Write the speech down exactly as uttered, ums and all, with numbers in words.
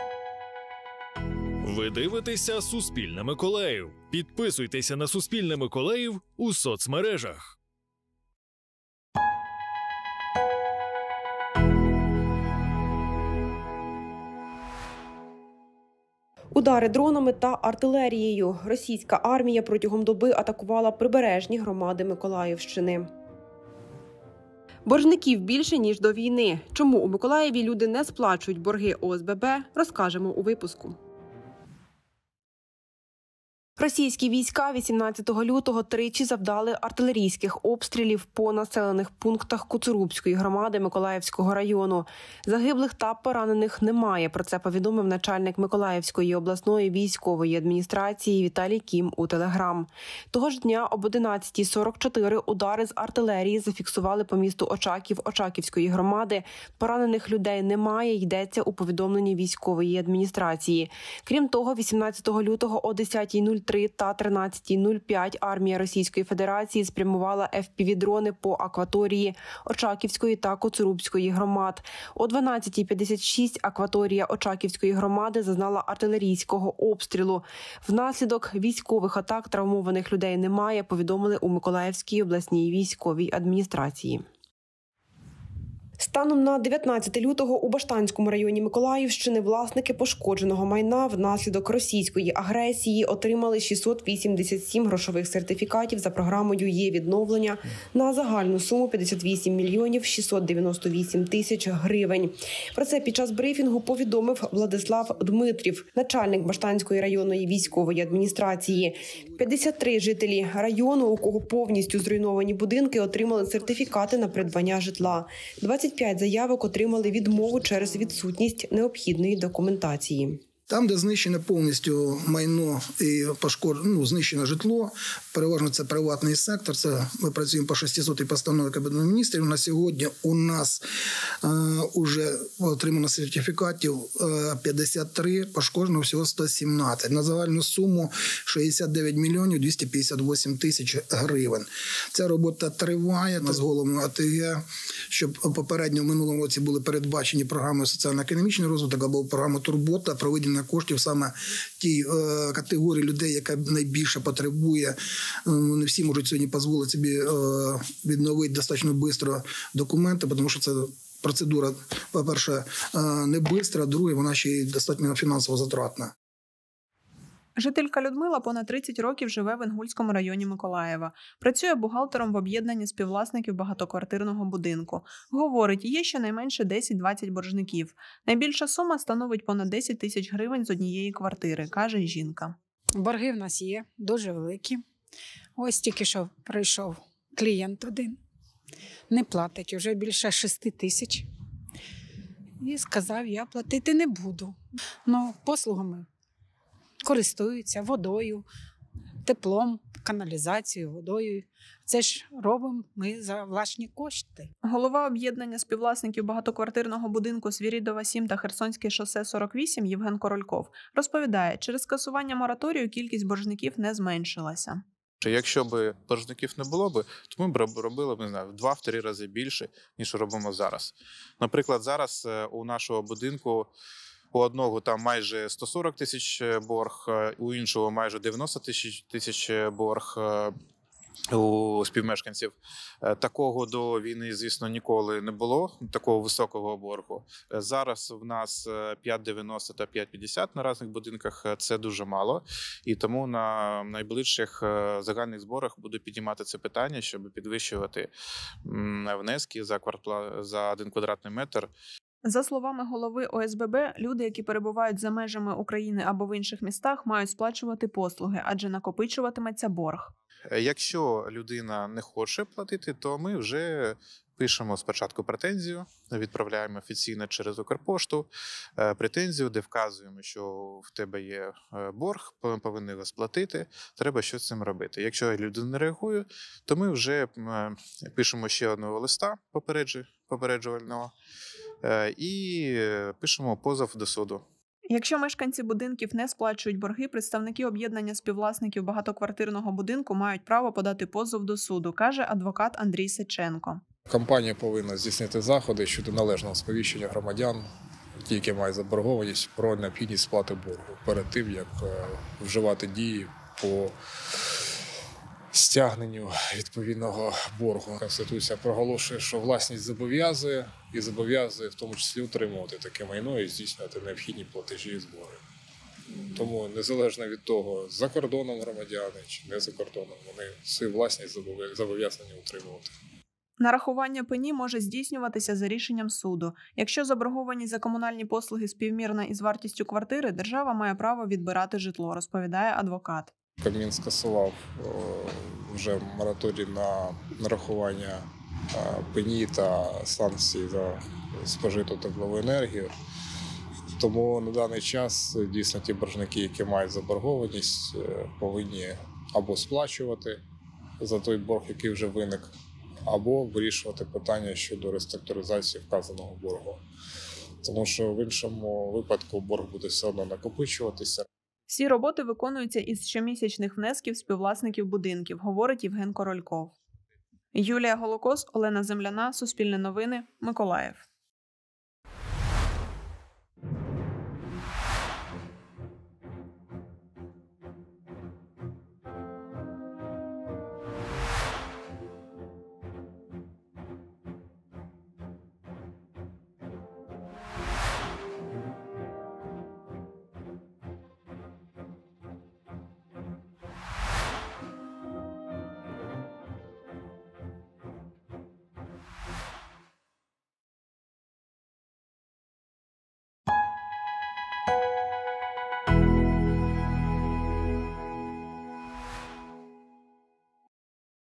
Ви дивитеся «Суспільне Миколаїв». Підписуйтеся на «Суспільне Миколаїв» у соцмережах. Удари дронами та артилерією. Російська армія протягом доби атакувала прибережні громади Миколаївщини. Боржників більше, ніж до війни. Чому у Миколаєві люди не сплачують борги О С Б Б, розкажемо у випуску. Російські війська вісімнадцятого лютого тричі завдали артилерійських обстрілів по населених пунктах Коцурубської громади Миколаївського району. Загиблих та поранених немає. Про це повідомив начальник Миколаївської обласної військової адміністрації Віталій Кім у Телеграм. Того ж дня об одинадцятій сорок чотири удари з артилерії зафіксували по місту Очаків Очаківської громади. Поранених людей немає, йдеться у повідомленні військової адміністрації. Крім того, вісімнадцятого лютого о десятій нуль три та тринадцятій нуль п'ять армія Російської Федерації спрямувала еф пі ві-дрони по акваторії Очаківської та Коцурубської громад. О дванадцятій п'ятдесят шість акваторія Очаківської громади зазнала артилерійського обстрілу. Внаслідок військових атак травмованих людей немає, повідомили у Миколаївській обласній військовій адміністрації. Станом на дев'ятнадцяте лютого у Баштанському районі Миколаївщини власники пошкодженого майна внаслідок російської агресії отримали шістсот вісімдесят сім грошових сертифікатів за програмою «Є-відновлення» на загальну суму п'ятдесят вісім мільйонів шістсот дев'яносто вісім тисяч гривень. Про це під час брифінгу повідомив Владислав Дмитрів, начальник Баштанської районної військової адміністрації. п'ятдесят три жителі району, у кого повністю зруйновані будинки, отримали сертифікати на придбання житла. двадцять п'ять заявок отримали відмову через відсутність необхідної документації. Там, де знищене повністю майно і пошкоджено, ну, знищене житло, переважно це приватний сектор, це ми працюємо по шістсотій постанові Кабінету Міністрів. На сьогодні у нас вже е, отримано сертифікатів е, п'ятдесят три, пошкоджено всього сто сімнадцять. На загальну суму шістдесят дев'ять мільйонів двісті п'ятдесят вісім тисяч гривень. Ця робота триває з головами А Т Г, щоб попередньо в минулому році були передбачені програми соціально-економічний розвиток або програма «Турбота», проведення коштів саме тій е, категорії людей, яка найбільше потребує. Не всі можуть сьогодні дозволити собі е, відновити достатньо швидко документи, тому що це процедура, по-перше, е, не швидка, а друге, вона ще й достатньо фінансово затратна. Жителька Людмила понад тридцять років живе в Інгульському районі Миколаєва. Працює бухгалтером в об'єднанні співвласників багатоквартирного будинку. Говорить, є щонайменше десять-двадцять боржників. Найбільша сума становить понад десять тисяч гривень з однієї квартири, каже жінка. Борги в нас є, дуже великі. Ось тільки що прийшов клієнт один. Не платить, вже більше шести тисяч. І сказав, я платити не буду. Ну, послугами користуються водою, теплом, каналізацією, водою. Це ж робимо ми за власні кошти. Голова об'єднання співвласників багатоквартирного будинку Свірідова сім та Херсонське шосе сорок вісім Євген Корольков розповідає, через скасування мораторію кількість боржників не зменшилася. Якщо б боржників не було б, то ми б робили, не знаю, в два-три рази більше, ніж робимо зараз. Наприклад, зараз у нашого будинку у одного там майже сто сорок тисяч борг, у іншого майже дев'яносто тисяч борг у співмешканців. Такого до війни, звісно, ніколи не було, такого високого боргу. Зараз в нас п'ять дев'яносто та п'ять п'ятдесят на різних будинках, це дуже мало. І тому на найближчих загальних зборах буду підіймати це питання, щоб підвищувати внески за квартпла... за один квадратний метр. За словами голови О С Б Б, люди, які перебувають за межами України або в інших містах, мають сплачувати послуги, адже накопичуватиметься борг. Якщо людина не хоче платити, то ми вже пишемо спочатку претензію, відправляємо офіційно через Укрпошту претензію, де вказуємо, що в тебе є борг, повинні його сплатити, треба щось з цим робити. Якщо людина не реагує, то ми вже пишемо ще одного листа попереджувального і пишемо позов до суду. Якщо мешканці будинків не сплачують борги, представники об'єднання співвласників багатоквартирного будинку мають право подати позов до суду, каже адвокат Андрій Сиченко. Компанія повинна здійснити заходи щодо належного сповіщення громадян ті, які мають заборгованість, про необхідність сплати боргу перед тим, як вживати дії по стягненню відповідного боргу. Конституція проголошує, що власність зобов'язує і зобов'язує в тому числі утримувати таке майно і здійснювати необхідні платежі і збори. Тому незалежно від того, за кордоном громадяни чи не за кордоном, вони свою власність зобов'язані утримувати. Нарахування пені може здійснюватися за рішенням суду. Якщо заборгованість за комунальні послуги співмірна із вартістю квартири, держава має право відбирати житло, розповідає адвокат. Кабмін скасував вже мораторій на нарахування пені та санкцій за спожиту теплову енергію. Тому на даний час дійсно ті боржники, які мають заборгованість, повинні або сплачувати за той борг, який вже виник, або вирішувати питання щодо реструктуризації вказаного боргу. Тому що в іншому випадку борг буде все одно накопичуватися. Всі роботи виконуються із щомісячних внесків співвласників будинків, говорить Євген Корольков. Юлія Голокос, Олена Земляна, Суспільне новини, Миколаїв.